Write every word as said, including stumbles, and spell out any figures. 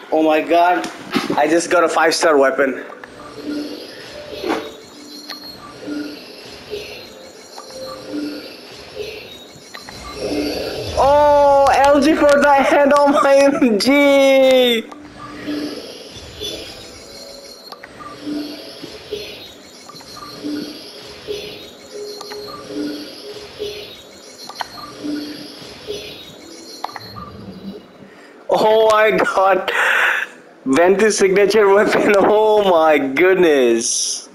Oh my god, I just got a five star weapon. Oh, L G for the head, oh my M G! Oh my god, Venti signature weapon, oh my goodness.